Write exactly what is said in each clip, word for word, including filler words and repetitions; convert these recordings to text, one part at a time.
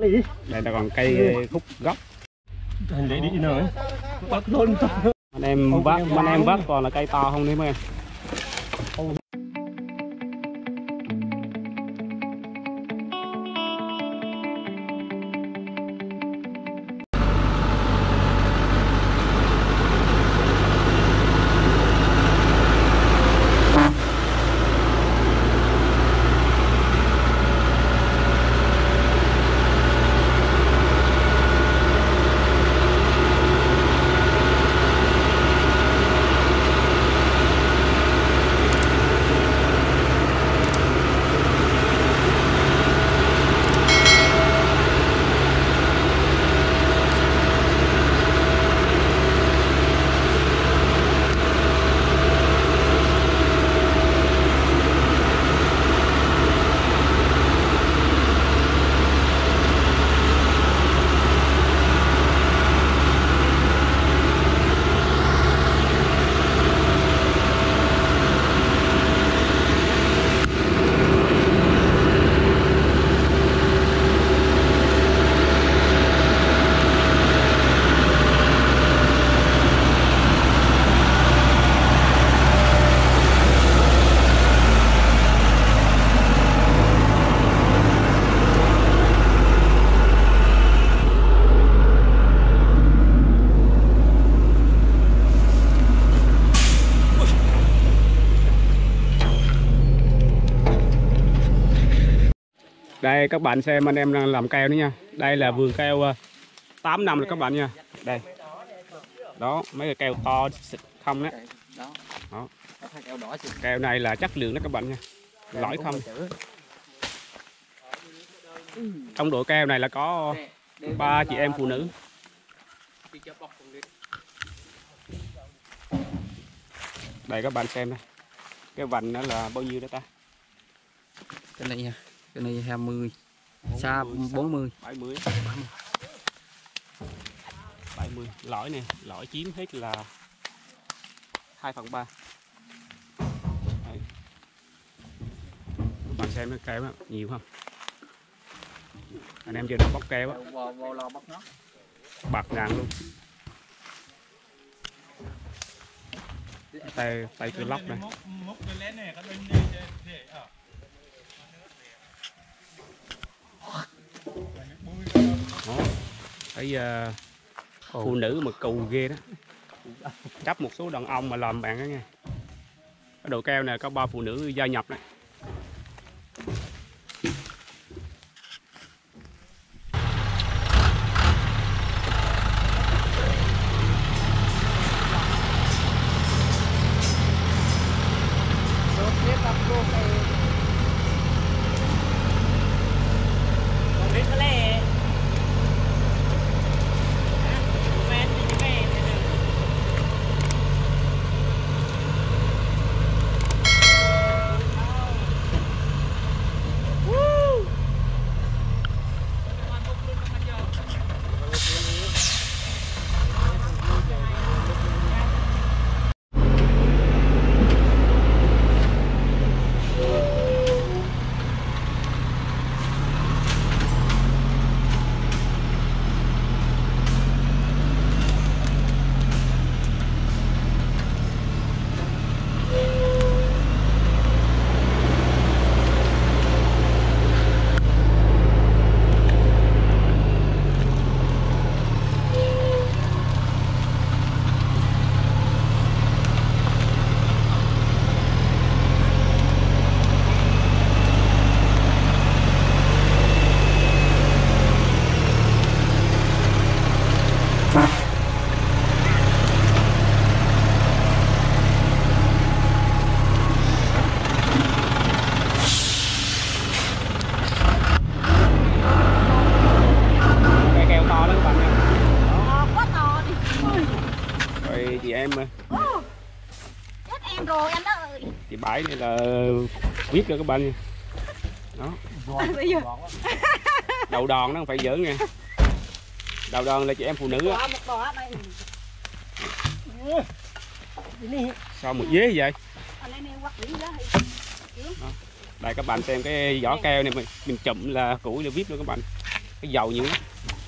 Đây là còn cây khúc gốc. Để đi nữa. Bắt luôn. Anh em vác, anh em vác toàn là cây to không đấy mấy em. Đây các bạn xem anh em đang làm keo nữa nha. Đây là vườn keo tám năm rồi các bạn nha. Đây. Đó, mấy cái keo to xịt không đấy. Đó. Keo này là chất lượng đó các bạn nha. Lõi không. Trong đội keo này là có ba chị em phụ nữ. Đây các bạn xem đây. Cái vành đó là bao nhiêu đó ta? Cái này nha. Cái này hai mươi, xa bốn mươi, bảy mươi, bảy mươi, lõi này, lõi chiếm hết là hai phần ba. Đây. Các bạn xem nó keo đó, nhiều không? Anh em chưa được bóc keo á, bạc ngàn luôn. Tay tay cái lóc này. Đó. Cái uh, phụ nữ mà cù ghê đó, chấp một số đàn ông mà làm bạn đó nghe. Cái độ keo này có ba phụ nữ gia nhập đấy. Chị em mà. Chết em rồi anh ơi. Chị Bãi này là viết cho các bạn nha. Đó. Đầu đòn nó không phải giỡn nha. Đầu đòn là chị em phụ nữ á. Sao một dế vậy? Đó. Đây các bạn xem cái vỏ keo này mình, mình chụm là củi là viết luôn các bạn. cái dầu nhiều lắm.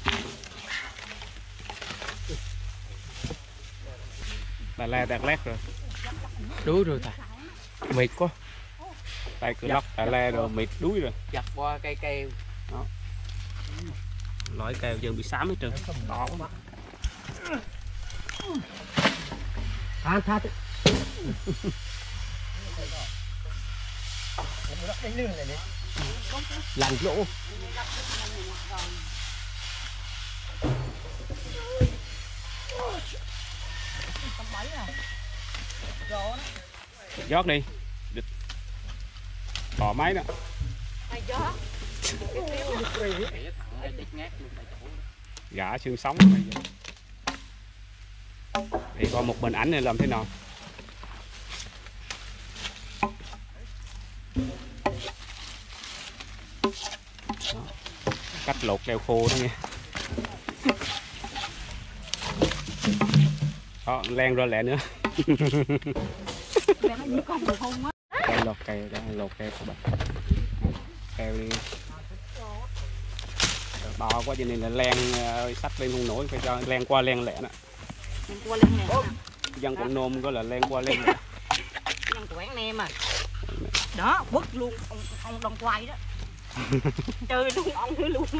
Bà le đạt lét rồi. Đuối rồi thầy. Mệt quá. Tay cứ lóc bà le rồi mệt đuối rồi. Chặt qua cây keo. Đó. Lõi keo giờ bị xám hết trơn. Đỏ quá. Tha tha. Lạnh lỗ. Giót đi. Bỏ máy đó. Gã xương sống này. Thì còn một mình ảnh này làm thế nào? Đó. Cách lột keo khô đó nghe. Đó, len ra lẹ nữa. Đây lột keo, đây lột keo của bạn. Keo đi. To quá cho nên là len sắt lên không nổi, phải cho len qua len lẹ đó. Len qua len lẹ. Dân Quảng Nôm gọi là len qua len lẹ. Dân của Quảng Nam à. Đó, bứt luôn ông ông đông quay đó. Chơi luôn ông nữa luôn.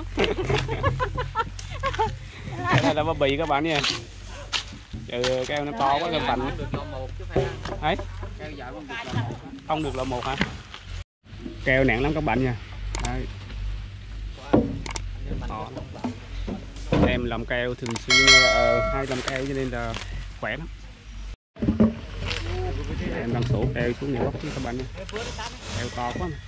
Cái này là bao bì các bạn nha. Trừ keo nó to quá cái phần. Ấy. Không được là một hả? Keo nặng lắm các bạn nha. Đấy. Đó. Em làm keo thường xuyên uh, hay làm keo cho nên là khỏe lắm. Em đang sổ keo xuống nhiều góc chứ các bạn nha. Keo to quá mà.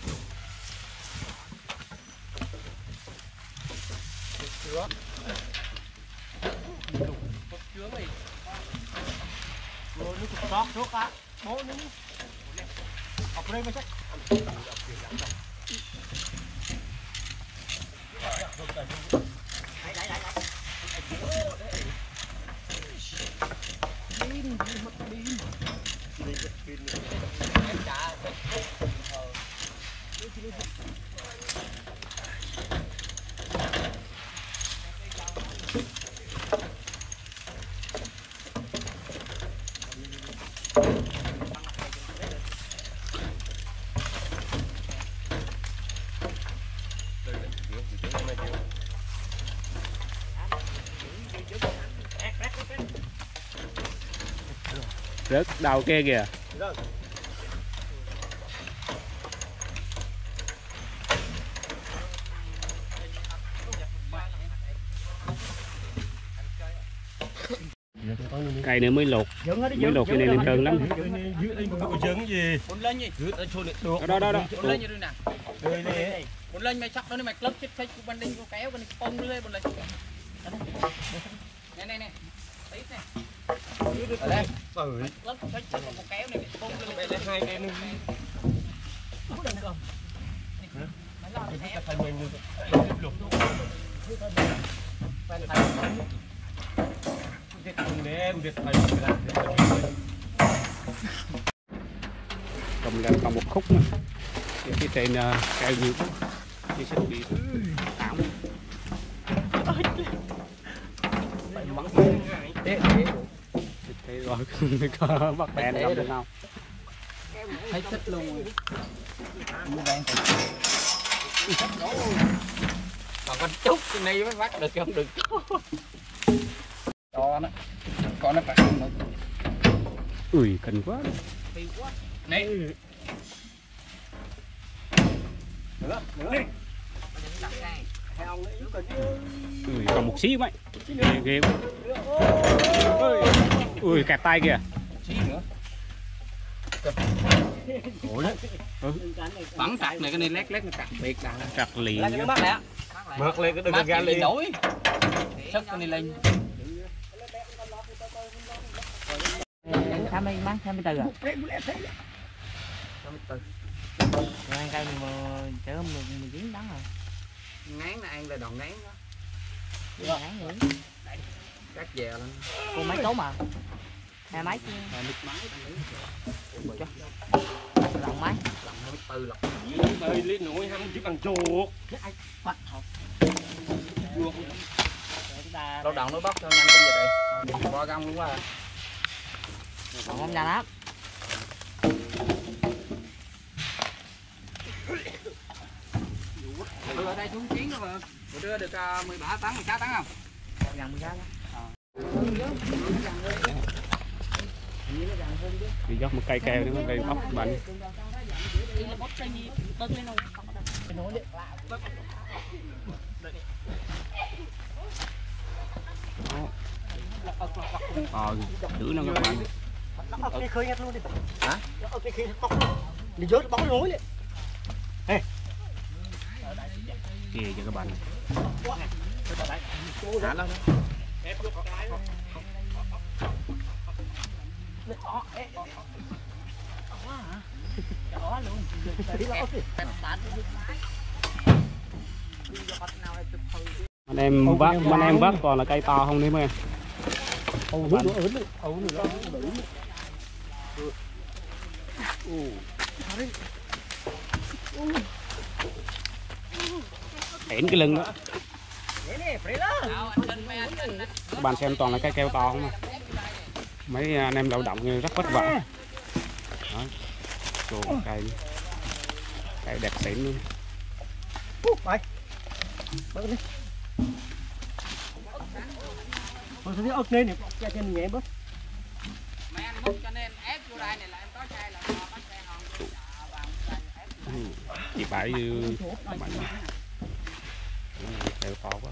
Rớt đầu kia kìa. Cây nữa mới lột, mới lột cho nên lên trơn lắm. Đó đó đó. Lên như nè. Bốn lên mày sắc đó mày club chết chết bên đây cô kéo bên đây bông lên bốn lên. Nè nè nè. Tí nè. Ở đây. Ừ. Lớp chết chết một kéo này bông lên đây hai cây nữa. Có đừng không? Mày lo đi theo. Phải mình lục. Phải phải. Cầm lên còn một khúc nữa. Cái trên uh, keo nhiều quá. Như sẽ bị ảo. Thế rồi có bắt bèn làm được không? Thấy thích luôn. Còn con chút cái này mới bắt được không được. Cho nó. Con nó phải không nữa. Ui kinh quá. Này. Nữa, nữa đi. Ui còn một xíu vậy. Ghê, ghê quá. Ui, ui kẹp tay kìa. Xí nữa. Ủa đấy. Ừ. Bắn chặt này cái này lét lét nó chặt biệt đằng. Chặt liền. Lấy cái mắt nè. Mượt lên cái đừng Mắt ra lên lên nổi. Sức cái này lên. Tham mươi bán tham mươi từ à? Ăn cây mà chở mười chín đắng rồi. Ngán là ăn là đòn ngán đó. Ngán nữa. Cắt dè lên. Cô mấy cấu mà. Hai mấy. Hai mấy máy. lòng mấy từ lọc Ơi lấy nồi hâm chứ bằng chuột. bắt thôi lâu đầu nó bóc cho nhanh con vậy đây qua găng luôn quá còn không nhanh lắm đưa ở đây xuống chiến đó mà đưa được uh, mười ba tấn mười sáu tấn không gần mười sáu đi dốc một cây keo nữa cây bóc bệnh. Ờ, giữ nó các bạn. Ở cái khơi hết luôn đi. Hả? Ở cái khơi bóc luôn. Đi dớt bóc nối đi. Ê. Kìa cho các bạn. Hả lên. Anh em vác, anh em vác còn là cây to không đấy mấy em. Ồ, nữa nữa nữa. Ồ, nữa nữa. Hển cái lưng đó. Các bạn xem toàn là cây keo to không à. Mấy anh em lao động rất vất vả. Đó. Trời, cây cây đẹp xịn luôn. Mày. Bớt đi. Thôi thôi ốc lên này, cho chân nhẹ bớt. Mấy anh múc cho nên ép vô đây này là em có chai là có chai hòn. Chị bãi bạn keo to quá.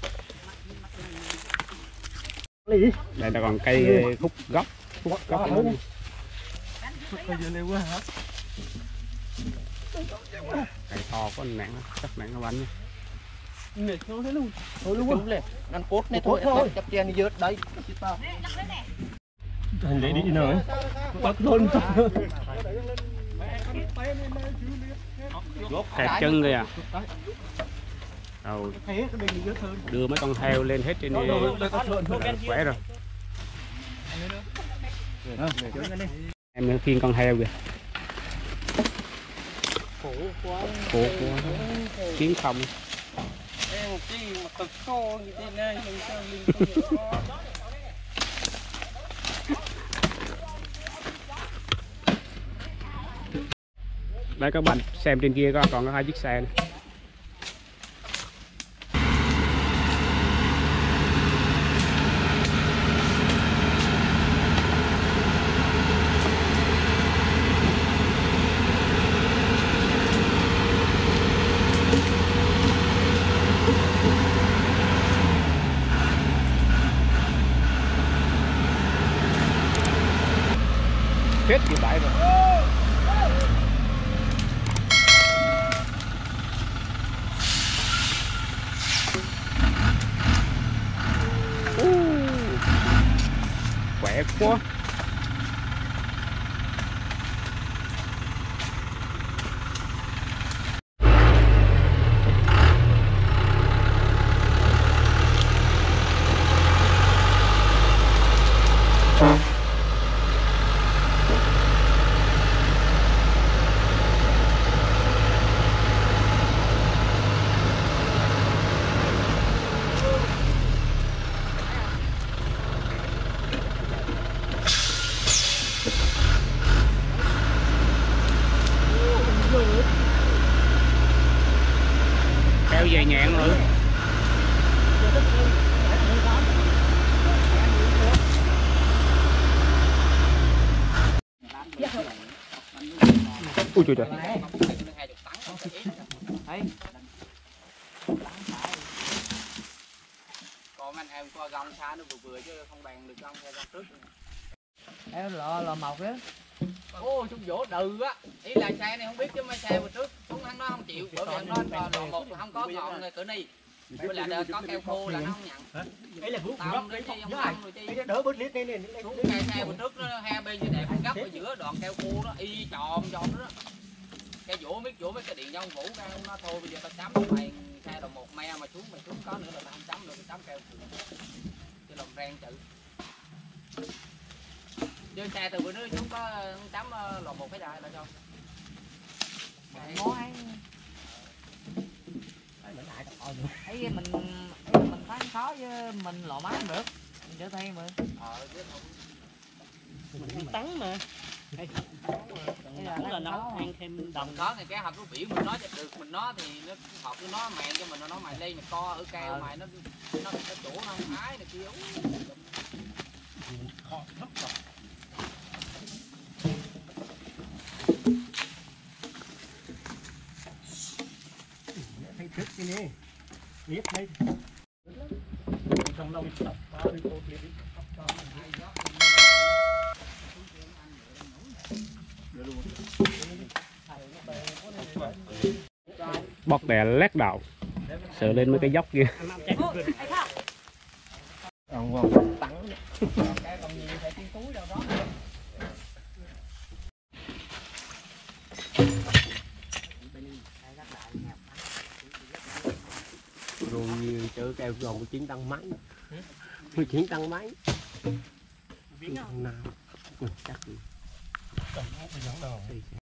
Đây là còn cây khúc gốc, khúc gốc nữa. Bây giờ leo quá hả? Cây to có nặng, chắc nặng nó bánh. Mệt nó thế luôn. Thôi luôn. Đúng lên. Ngăn cốt này thôi, em chắp chen đi dớt đấy. Thành để đi nữa. Bắt luôn. Kẹp chân kìa. Rồi đưa mấy con heo lên hết trên đây khỏe rồi. Em nữa khiêng con heo kìa. Khổ quá. Khổ quá. Kiếm không. Em chi mà cực khô như thế này mình sao mình không có. Đây các bạn xem trên kia có còn có hai chiếc xe này. Hết thì bãi rồi. Khỏe quá. Keo về nhẹn rồi. Ui trời trời. Còn anh em qua gông xa nó vừa vừa chứ không bàn được gông theo gông trước. em lò lò mọc đó Ô chung vỗ đừ á, ý là xe này không biết chứ mấy xe vừa trước xuống hắn nó không chịu, bởi vì nó lò một không có ngọn người cỡ ni. Với lại có keo khô là nó không nhận. Ấy là bước Tông đấy chứ không tông rồi chi. đỡ bớt lít này này. Xuống xe xe vừa trước nó hai bên như đẹp gấp ở giữa đoạn keo khô đó y tròn tròn đó. Cái vỗ biết vỗ mấy cái điện nhông vũ ra nó thôi bây giờ tao chấm mày xe đầu một me mà xuống mày xuống có nữa là tao không chấm được tao chấm keo chứ lòng ren chữ. Chứ xe từ bữa nữa chúng có chấm lò một cái đại là cho Ngoái ấy mình mình thấy khó chứ mình lọ má không được mình trở thêm mà Mình tắn mà. Đây Là nó là nấu ăn thêm Đồng có thì cái hộp nó biểu mình nói cho được mình nói thì nó hộp nó nói mày cho mình nó nói mày lên mày co ở keo mày nó nó nó chỗ nó không ái này kia. kho thấp rồi. Thấy thức cái này. Biết thấy. Trong lòng tập bao đi cô biết đi. Bọt đè lét đầu sợ lên mấy cái dốc kia. Còn còn tặng Cái còn nhiều phải tiên túi đâu đó. rồi chở keo gòn của chiến tăng máy. Của chiến tăng máy. Nào. Chắc.